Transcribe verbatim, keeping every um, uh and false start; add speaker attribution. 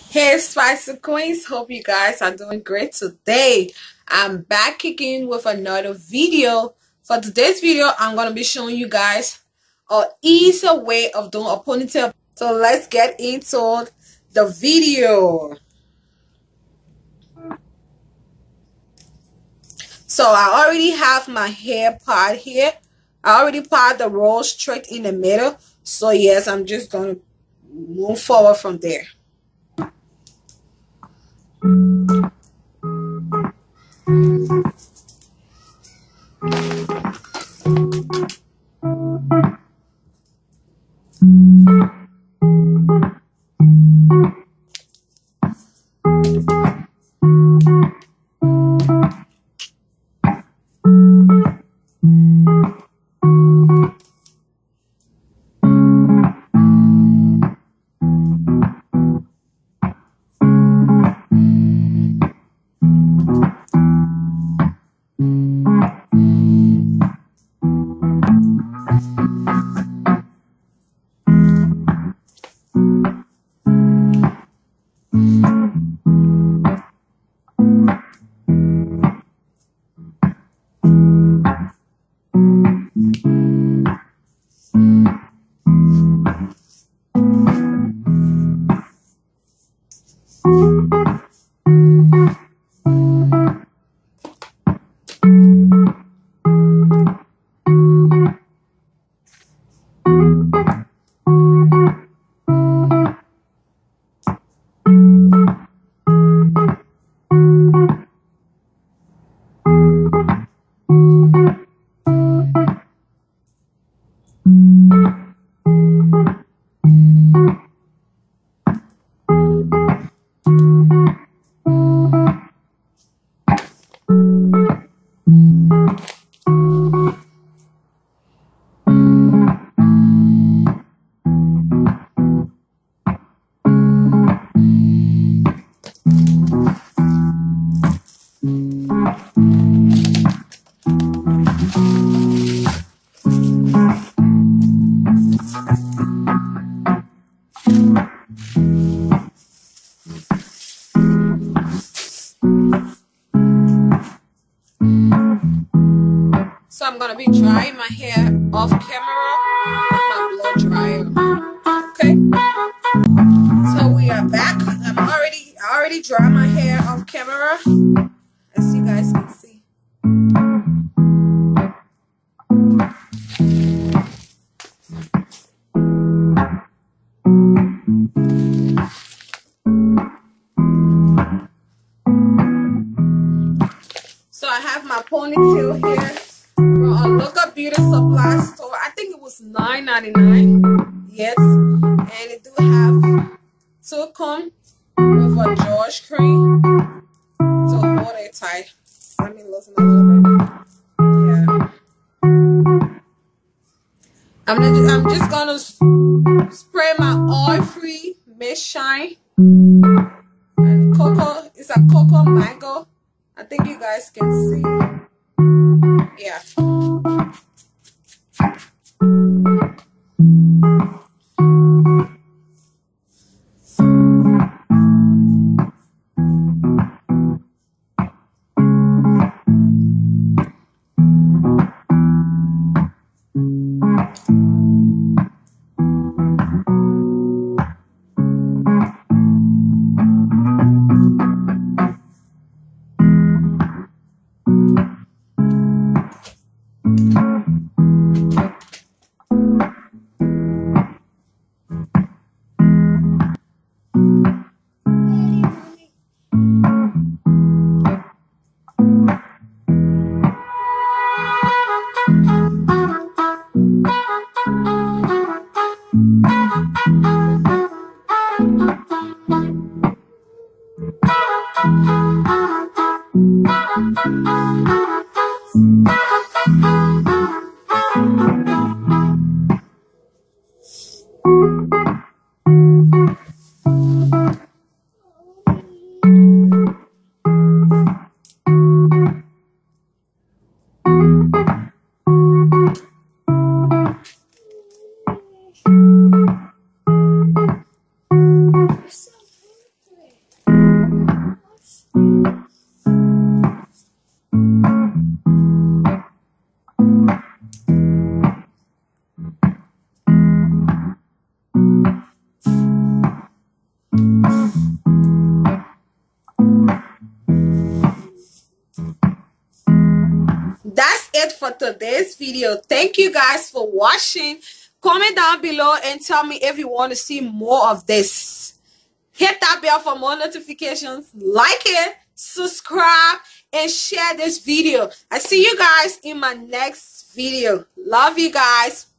Speaker 1: Hey Spicy Queens, hope you guys are doing great today. I'm back kicking with another video. For today's video, I'm going to be showing you guys an easier way of doing a ponytail. So let's get into the video. So I already have my hair part here. I already part the roll straight in the middle. So yes, I'm just going to move forward from there. So I'm gonna be drying my hair off camera with my blow dryer. Okay. So we are back. I'm already I already dried my hair off camera, as you guys can see. So I have my ponytail here. A Look Up Beauty Supply store. I think it was nine ninety-nine. Yes, and it do have two comb with a George cream to hold it tight. Let me loosen a little bit. Yeah, I'm just, I'm just gonna spray my oil-free mist shine and cocoa. It's a cocoa mango. I think you guys can see. Yeah. it for today's video. Thank you guys for watching. Comment down below and tell me if you want to see more of this. Hit that bell for more notifications. Like it, subscribe, and share this video. I see you guys in my next video. Love you guys.